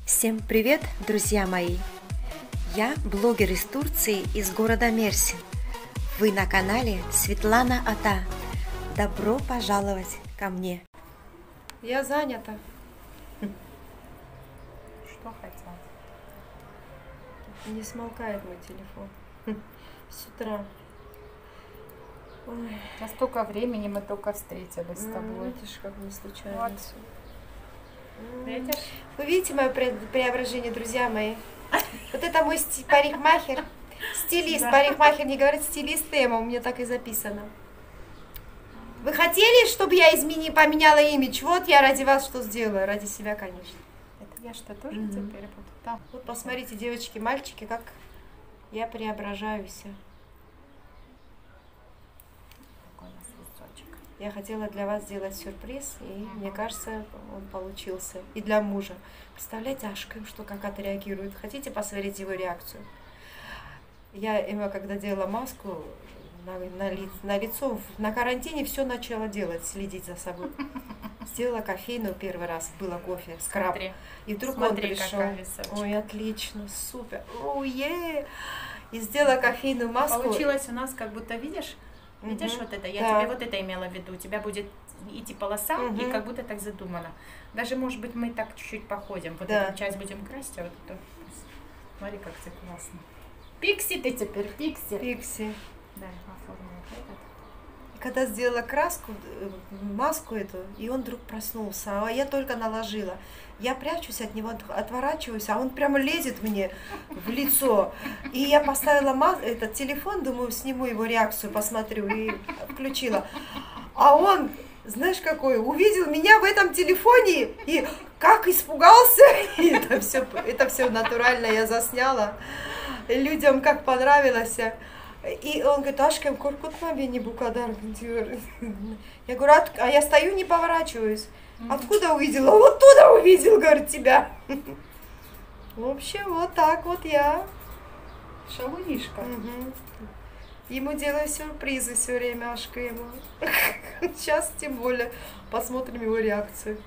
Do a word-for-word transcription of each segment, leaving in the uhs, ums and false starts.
Всем привет, друзья мои! Я блогер из Турции, из города Мерсин. Вы на канале Светлана Ата. Добро пожаловать ко мне. Я занята. Что хотел? Не смолкает мой телефон. С утра. Ой. За столько времени мы только встретились с Ну, тобой. видишь, как не случайно. Вот. всё. Видишь? Вы видите мое пре- преображение, друзья мои? Вот это мой сти- парикмахер. Стилист, Да. парикмахер, не говорит стилист Эма, у меня так и записано. Вы хотели, чтобы я измени, поменяла имидж? Вот я ради вас что сделаю, ради себя, конечно. Это я что, тоже Мгм. теперь буду? Да. Вот посмотрите, девочки, мальчики, как я преображаюсь. Такой у нас листочек. Я хотела для вас сделать сюрприз, и мне кажется, он получился. И для мужа. Представляете, аж что как отреагирует. Хотите посмотреть его реакцию? Я Эма, когда делала маску на, на, ли- на лицо, на карантине все начала делать, следить за собой. Сделала кофейную первый раз, было кофе, скраб. Смотри. И вдруг Смотри, он пришел. какая височка. Ой, отлично, супер. Ой, и сделала кофейную маску. Получилось у нас, как будто, видишь? Видишь Мгм. вот это? Я Да. тебе вот это имела в виду. У тебя будет идти полоса, и Мгм. как будто так задумано. Даже, может быть, мы так чуть-чуть походим. Вот Да. эту часть будем красить, а вот эту... Смотри, как тебе классно. Пикси ты теперь, пикси. Пикси. Да, оформила вот этот. И когда сделала краску, э, маску эту, и он вдруг проснулся, а я только наложила. Я прячусь от него, от- отворачиваюсь, а он прямо лезет мне в лицо. И я поставила ма- этот телефон, думаю, сниму его реакцию, посмотрю, и включила. А он, знаешь, какой, увидел меня в этом телефоне и как испугался. И это все, это все натурально я засняла. Людям как понравилось. И он говорит, Ашкем, коркут маме не букадар. Я говорю, «От- а я стою, не поворачиваюсь. Откуда увидела? Вот туда увидел, говорит, тебя. В общем, вот так вот я. Шалунишка. Мгм. Ему делаю сюрпризы все время, Ашка ему. Сейчас тем более посмотрим его реакцию.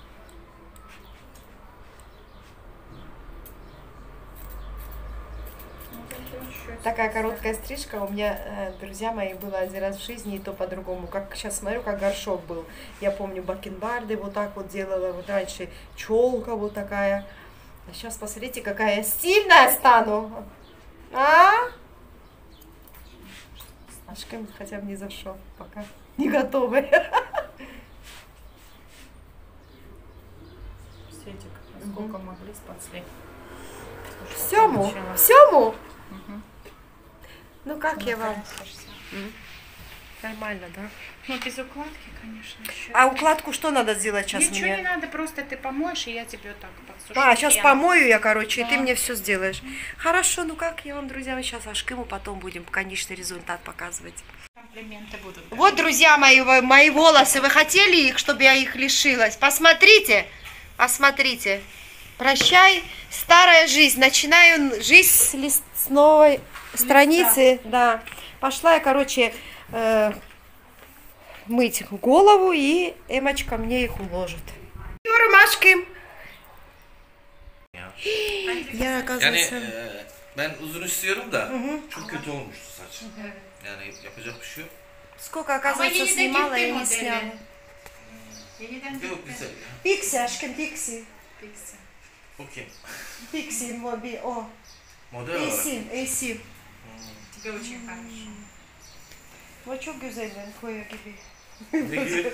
Такая короткая стрижка у меня, э, друзья мои, была один раз в жизни, и то по-другому. Как сейчас смотрю, как горшок был. Я помню, бакенбарды вот так вот делала, вот раньше челка вот такая. А сейчас посмотрите, какая я стильная стану. А? Ашка хотя бы не зашел, пока не готовы. Светик, сколько могли спасли. Всему, всему. Мгм. Ну как я вам? Красишься. Нормально, да? Ну, без укладки, конечно, еще. А укладку что надо сделать сейчас Ничего мне? не надо, просто ты помоешь, и я тебе вот так подсушу. А, сейчас фен. помою я, короче, и ты Да. мне все сделаешь. Хорошо, ну как я вам, друзья, сейчас Ашкиму потом будем конечный результат показывать. Комплименты будут. Вот, друзья мои, вы- мои волосы, вы хотели их, чтобы я их лишилась? Посмотрите, посмотрите. Прощай, старая жизнь. Начинаю жизнь с, лист, с новой страницы. Да. Пошла я, короче, э, мыть голову, и Эмочка мне их уложит. Ромашки. Ya. Я, Yani оказывается... e, ben uzun istiyorum da çok kötü olmuştu saç. Yani yapacak bir şey yok. Сколько, оказывается, yine de снимала gitti и не modeli. сняла. Yeniden Yok güzel ya. Пикси, Ашкин, Пикси. Pixie. Okey. Пикси, моби, о. Model olarak. Эйсин, Эйсин. Тебе очень хорошо. Вот что güzeller, koyu gibi. Ne gibi?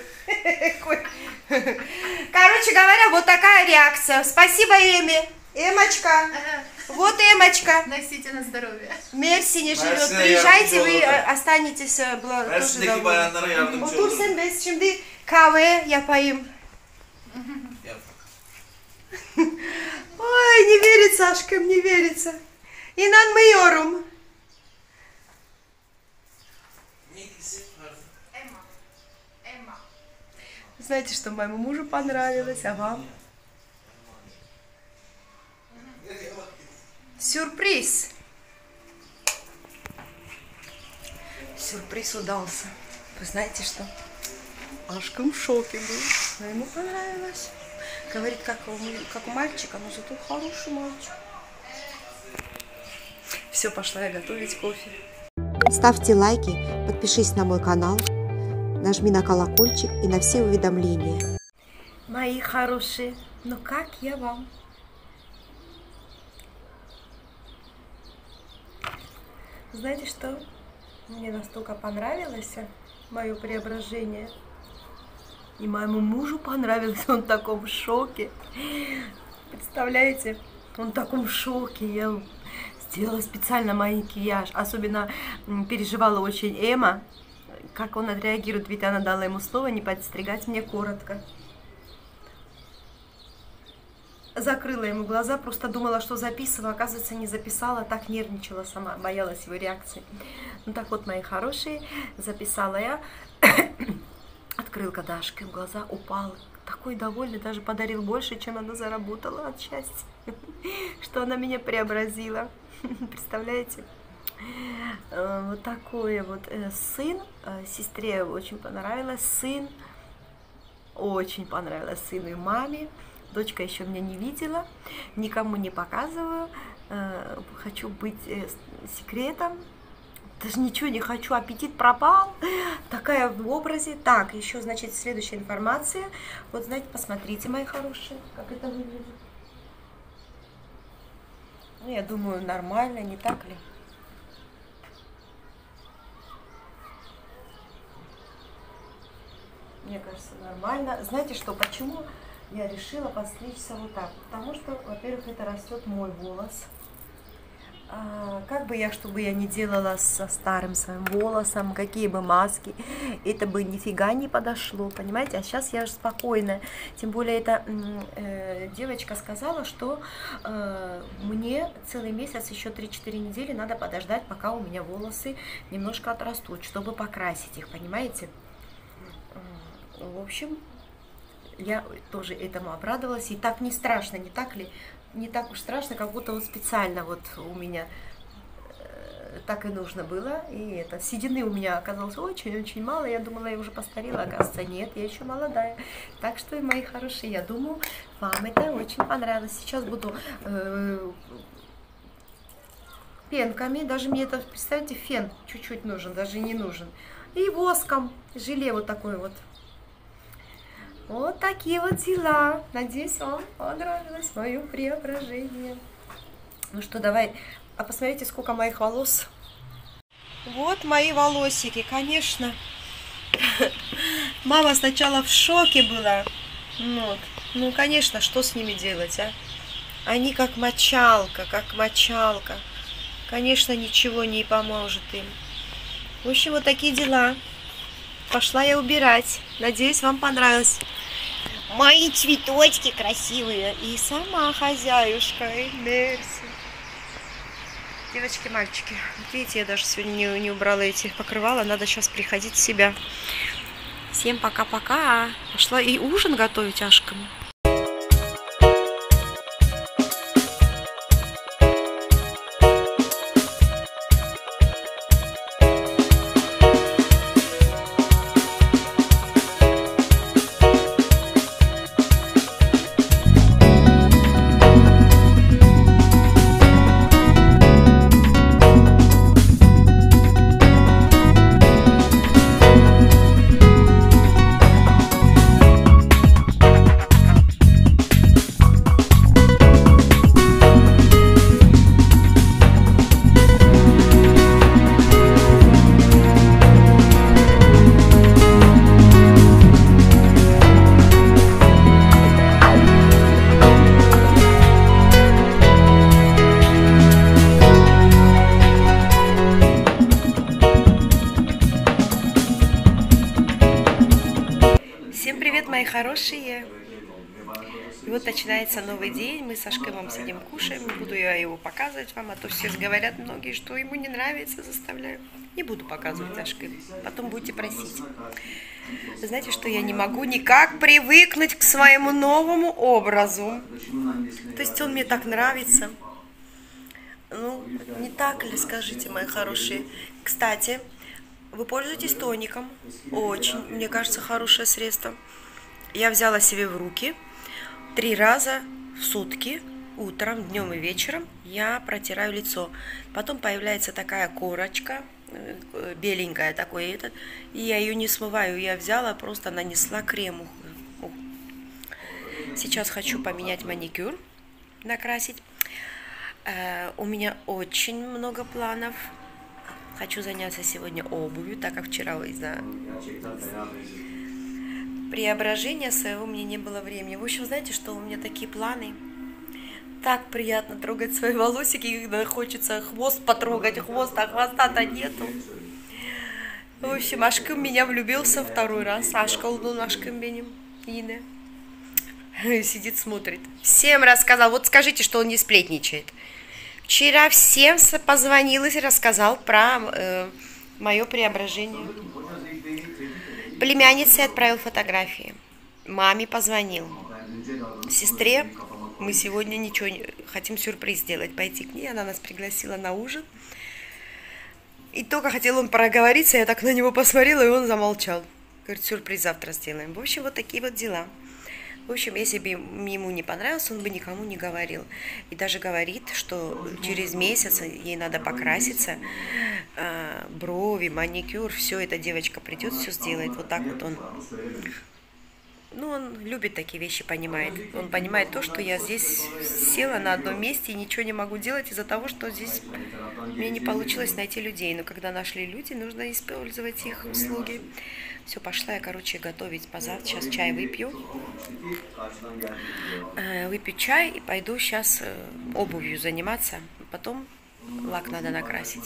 Короче говоря, вот такая реакция. Спасибо, Эми. Эмочка. Вот Эмочка. Носите на здоровье. В Мерсине живет. Mersin'e Приезжайте, yardımcı вы olurlar. э, останетесь э, бла- тоже Mersin'deki довольны. bayanlara yardımcı Otur olun. sen biz şimdi kahve yapayım. Yap. Ой, не верится, Ашкам, не верится. İnanmıyorum. Ne ilgisi var? Эмма. Эмма. Знаете, что моему мужу понравилось, а вам? Сюрприз. Сюрприз удался. Вы знаете что? Ашкам в шоке был. Но ему понравилось. Говорит, как у, как у мальчика, но зато хороший мальчик. Все, пошла я готовить кофе. Ставьте лайки, подпишись на мой канал, нажми на колокольчик и на все уведомления. Мои хорошие, ну как я вам? Знаете что? Мне настолько понравилось мое преображение. И моему мужу понравилось, он в таком шоке. Представляете? Он в таком шоке. Я сделала специально макияж. Особенно переживала очень Эма, как он отреагирует, ведь она дала ему слово не подстригать мне коротко. Закрыла ему глаза, просто думала, что записываю, оказывается, не записала, так нервничала сама, боялась его реакции. Ну так вот, мои хорошие, записала я. Открыл Дашка, глаза упал. Такой довольный, даже подарил больше, чем она заработала от счастья. Что она меня преобразила. Представляете? Вот такой вот сын. Сестре очень понравилось. Сын. Очень понравилось сыну и маме. Дочка еще меня не видела. Никому не показываю. Хочу быть секретом. Даже ничего не хочу, аппетит пропал. Такая в образе. Так, еще, значит, следующая информация. Вот, знаете, посмотрите, мои хорошие, как это выглядит. Ну, я думаю, нормально, не так ли? Мне кажется, нормально. Знаете что, почему я решила подстричься вот так? Потому что, во-первых, это растет мой волос. А, как бы я, чтобы я не делала со старым своим волосом, какие бы маски, это бы нифига не подошло, понимаете? А сейчас я же спокойная. Тем более, эта э, девочка сказала, что э, мне целый месяц, еще три-четыре недели надо подождать, пока у меня волосы немножко отрастут, чтобы покрасить их, понимаете? В общем, я тоже этому обрадовалась. И так не страшно, не так ли? Не так уж страшно, как будто вот специально вот у меня э, так и нужно было. И это, седины у меня оказалось очень-очень мало. Я думала, я уже постарела, оказывается, нет, я еще молодая. Так что, мои хорошие, я думаю, вам это очень понравилось. Сейчас буду э, пенками, даже мне это, представьте, фен чуть-чуть нужен, даже не нужен. И воском, желе вот такой вот. Вот такие вот дела. Надеюсь, вам понравилось мое преображение. Ну что, давай. А посмотрите, сколько моих волос. Вот мои волосики, конечно. Мама сначала в шоке была. Вот. Ну, конечно, что с ними делать, а? Они как мочалка, как мочалка. Конечно, ничего не поможет им. В общем, вот такие дела. Пошла я убирать. Надеюсь, вам понравилось. Мои цветочки красивые. И сама хозяюшка. И мерси. Девочки, мальчики. Вот видите, я даже сегодня не, не убрала эти покрывала. Надо сейчас приходить в себя. Всем пока-пока. Пошла и ужин готовить Ашкам. Всем привет, мои хорошие! И вот начинается новый день, мы с Ашкемом сидим, кушаем, не буду я его показывать вам, а то все говорят многие, что ему не нравится, заставляю. Не буду показывать Ашкем, потом будете просить. Вы знаете, что я не могу никак привыкнуть к своему новому образу. То есть он мне так нравится. Ну, не так ли, скажите, мои хорошие? Кстати, вы пользуетесь тоником? Очень, мне кажется, хорошее средство. Я взяла себе в руки. Три раза в сутки, утром, днем и вечером, я протираю лицо. Потом появляется такая корочка, беленькая такой этот, и я ее не смываю. Я взяла, просто нанесла крему. Сейчас хочу поменять маникюр, накрасить. У меня очень много планов. Хочу заняться сегодня обувью, так как вчера из-за преображения своего мне не было времени. В общем, знаете, что у меня такие планы. Так приятно трогать свои волосики, когда хочется хвост потрогать, хвост, а хвоста-то нету. В общем, Ашкым меня влюбился второй раз. Ашка улдун Ашкым беним. Ине. Сидит, смотрит. Всем рассказал. Вот скажите, что он не сплетничает. Вчера всем позвонил и рассказал про э, мое преображение. Племяннице отправил фотографии. Маме позвонил. Сестре мы сегодня ничего не... Хотим сюрприз сделать. Пойти к ней. Она нас пригласила на ужин. И только хотел он проговориться, я так на него посмотрела, и он замолчал. Говорит, сюрприз завтра сделаем. В общем, вот такие вот дела. В общем, если бы ему не понравился, он бы никому не говорил. И даже говорит, что через месяц ей надо покраситься, брови, маникюр, все, эта девочка придет, все сделает. Вот так вот он. Ну, он любит такие вещи, понимает. Он понимает то, что я здесь села на одном месте и ничего не могу делать из-за того, что здесь мне не получилось найти людей. Но когда нашли люди, нужно использовать их услуги. Все, пошла я, короче, готовить позавтра. Сейчас чай выпью. Выпью чай и пойду сейчас обувью заниматься. Потом лак надо накрасить.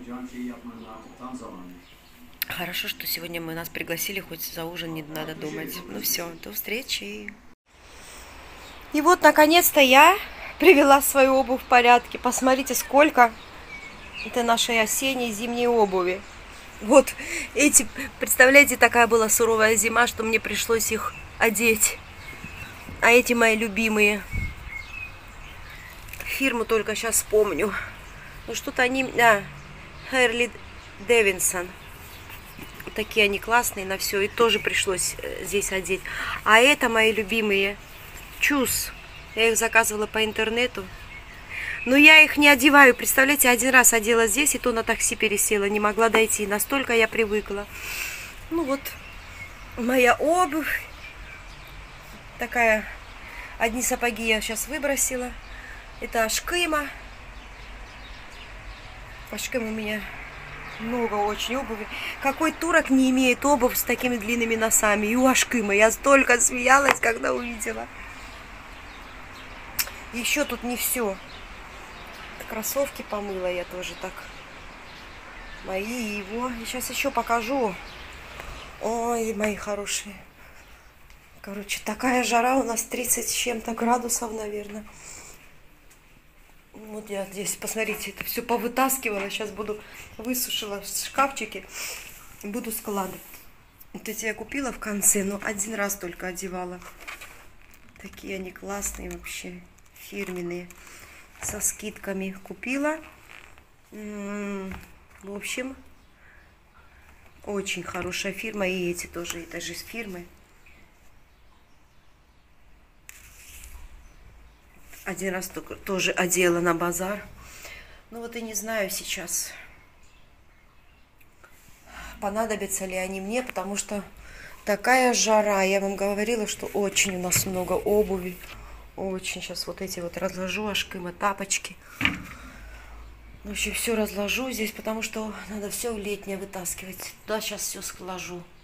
Хорошо, что сегодня мы нас пригласили, хоть за ужин не надо думать. Ну все, до встречи. И вот, наконец-то, я привела свою обувь в порядке. Посмотрите, сколько это нашей осенней зимней обуви. Вот эти, представляете, такая была суровая зима, что мне пришлось их одеть. А эти мои любимые. Фирму только сейчас вспомню. Ну что-то они... А, Harley Davidson. Такие они классные на все. И тоже пришлось здесь одеть. А это мои любимые Чус. Я их заказывала по интернету. Но я их не одеваю. Представляете, один раз одела здесь, и то на такси пересела. Не могла дойти. Настолько я привыкла. Ну вот, моя обувь. Такая. Одни сапоги я сейчас выбросила. Это Ашкыма. Ашкым у меня много очень обуви. Какой турок не имеет обувь с такими длинными носами? И у Ашкыма. Я столько смеялась, когда увидела. Еще тут не все. Кроссовки помыла я тоже так. Мои и его. И сейчас еще покажу. Ой, мои хорошие. Короче, такая жара у нас тридцать с чем-то градусов, наверное. Вот я здесь, посмотрите, это все повытаскивала. Сейчас буду высушила в шкафчике. Буду складывать. Вот эти я купила в конце, но один раз только одевала. Такие они классные вообще, фирменные. Со скидками купила. В общем, очень хорошая фирма. И эти тоже, это же из фирмы. Один раз только тоже одела на базар. Ну вот и не знаю сейчас, понадобятся ли они мне, потому что такая жара. Я вам говорила, что очень у нас много обуви. Очень. Сейчас вот эти вот разложу, Ашкыма, тапочки. В общем, все разложу здесь, потому что надо все летнее вытаскивать. Туда сейчас все сложу.